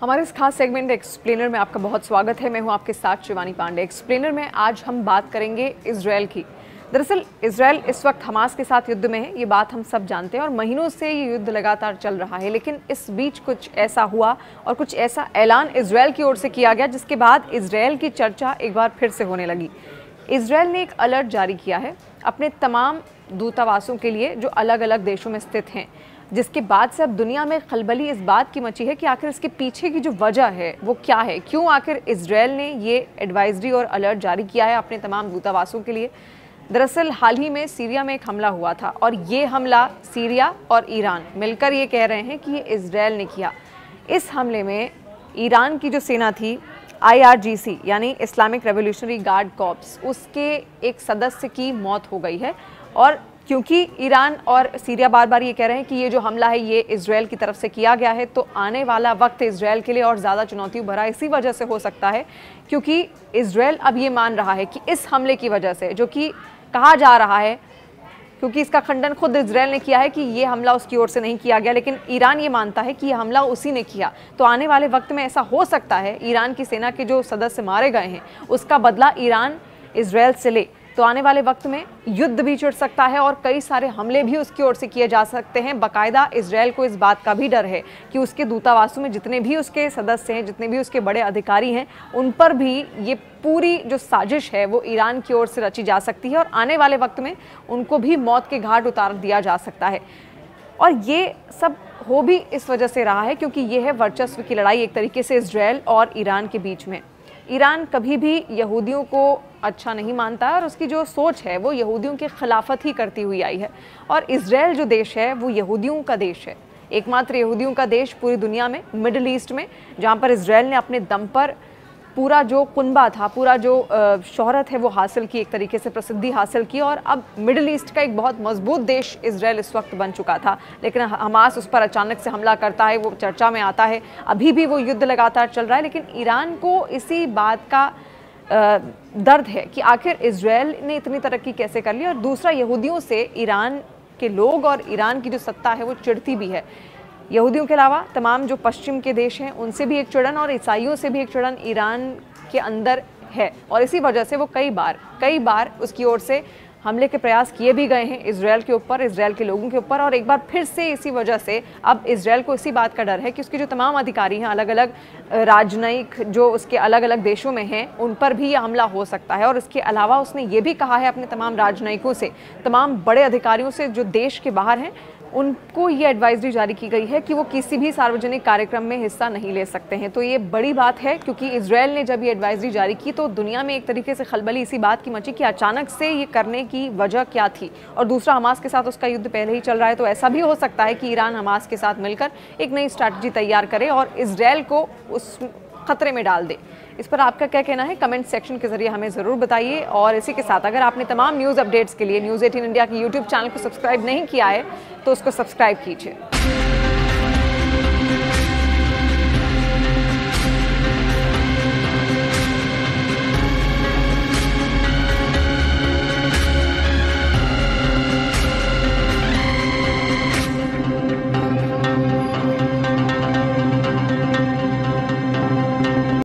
हमारे इस खास सेगमेंट एक्सप्लेनर में आपका बहुत स्वागत है। मैं हूं आपके साथ शिवानी पांडे। एक्सप्लेनर में आज हम बात करेंगे इजरायल की। दरअसल इजरायल इस वक्त हमास के साथ युद्ध में है, ये बात हम सब जानते हैं और महीनों से ये युद्ध लगातार चल रहा है। लेकिन इस बीच कुछ ऐसा हुआ और कुछ ऐसा ऐलान इजरायल की ओर से किया गया जिसके बाद इजरायल की चर्चा एक बार फिर से होने लगी। इजरायल ने एक अलर्ट जारी किया है अपने तमाम दूतावासों के लिए जो अलग अलग देशों में स्थित हैं, जिसके बाद से अब दुनिया में खलबली इस बात की मची है कि आखिर इसके पीछे की जो वजह है वो क्या है, क्यों आखिर इजरायल ने ये एडवाइजरी और अलर्ट जारी किया है अपने तमाम दूतावासों के लिए। दरअसल हाल ही में सीरिया में एक हमला हुआ था और ये हमला सीरिया और ईरान मिलकर ये कह रहे हैं कि ये इजरायल ने किया। इस हमले में ईरान की जो सेना थी IRGC यानी इस्लामिक रेवोल्यूशनरी गार्ड कॉर्प्स, उसके एक सदस्य की मौत हो गई है। और क्योंकि ईरान और सीरिया बार बार ये कह रहे हैं कि ये जो हमला है ये इजरायल की तरफ से किया गया है, तो आने वाला वक्त इजरायल के लिए और ज़्यादा चुनौती भरा इसी वजह से हो सकता है, क्योंकि इजरायल अब ये मान रहा है कि इस हमले की वजह से, जो कि कहा जा रहा है, क्योंकि इसका खंडन खुद इजरायल ने किया है कि ये हमला उसकी ओर से नहीं किया गया, लेकिन ईरान ये मानता है कि ये हमला उसी ने किया। तो आने वाले वक्त में ऐसा हो सकता है ईरान की सेना के जो सदस्य मारे गए हैं उसका बदला ईरान इजरायल से ले, तो आने वाले वक्त में युद्ध भी छिड़ सकता है और कई सारे हमले भी उसकी ओर से किए जा सकते हैं। बाकायदा इजरायल को इस बात का भी डर है कि उसके दूतावासों में जितने भी उसके सदस्य हैं, जितने भी उसके बड़े अधिकारी हैं, उन पर भी ये पूरी जो साजिश है वो ईरान की ओर से रची जा सकती है और आने वाले वक्त में उनको भी मौत के घाट उतार दिया जा सकता है। और ये सब हो भी इस वजह से रहा है क्योंकि ये है वर्चस्व की लड़ाई एक तरीके से इजरायल और ईरान के बीच में। ईरान कभी भी यहूदियों को अच्छा नहीं मानता है और उसकी जो सोच है वो यहूदियों के खिलाफत ही करती हुई आई है। और इजरायल जो देश है वो यहूदियों का देश है, एकमात्र यहूदियों का देश पूरी दुनिया में, मिडिल ईस्ट में, जहाँ पर इजरायल ने अपने दम पर पूरा जो कुनबा था, पूरा जो शोहरत है वो हासिल की, एक तरीके से प्रसिद्धि हासिल की। और अब मिडिल ईस्ट का एक बहुत मजबूत देश इजरायल इस वक्त बन चुका था, लेकिन हमास उस पर अचानक से हमला करता है, वो चर्चा में आता है। अभी भी वो युद्ध लगातार चल रहा है, लेकिन ईरान को इसी बात का दर्द है कि आखिर इजरायल ने इतनी तरक्की कैसे कर ली। और दूसरा, यहूदियों से ईरान के लोग और ईरान की जो सत्ता है वो चिढ़ती भी है। यहूदियों के अलावा तमाम जो पश्चिम के देश हैं उनसे भी एक चिड़न और ईसाइयों से भी एक चिड़न ईरान के अंदर है। और इसी वजह से वो कई बार उसकी ओर से हमले के प्रयास किए भी गए हैं इजरायल के ऊपर, इजरायल के लोगों के ऊपर। और एक बार फिर से इसी वजह से अब इजरायल को इसी बात का डर है कि उसके जो तमाम अधिकारी हैं, अलग अलग राजनयिक जो उसके अलग अलग देशों में हैं, उन पर भी यह हमला हो सकता है। और इसके अलावा उसने ये भी कहा है अपने तमाम राजनयिकों से, तमाम बड़े अधिकारियों से जो देश के बाहर हैं, उनको ये एडवाइजरी जारी की गई है कि वो किसी भी सार्वजनिक कार्यक्रम में हिस्सा नहीं ले सकते हैं। तो ये बड़ी बात है क्योंकि इजरायल ने जब ये एडवाइजरी जारी की तो दुनिया में एक तरीके से खलबली इसी बात की मची कि अचानक से ये करने की वजह क्या थी। और दूसरा, हमास के साथ उसका युद्ध पहले ही चल रहा है, तो ऐसा भी हो सकता है कि ईरान हमास के साथ मिलकर एक नई स्ट्रैटेजी तैयार करे और इजरायल को उस खतरे में डाल दे। इस पर आपका क्या कहना है कमेंट सेक्शन के जरिए हमें ज़रूर बताइए। और इसी के साथ अगर आपने तमाम न्यूज़ अपडेट्स के लिए न्यूज़ 18 इंडिया के यूट्यूब चैनल को सब्सक्राइब नहीं किया है तो उसको सब्सक्राइब कीजिए।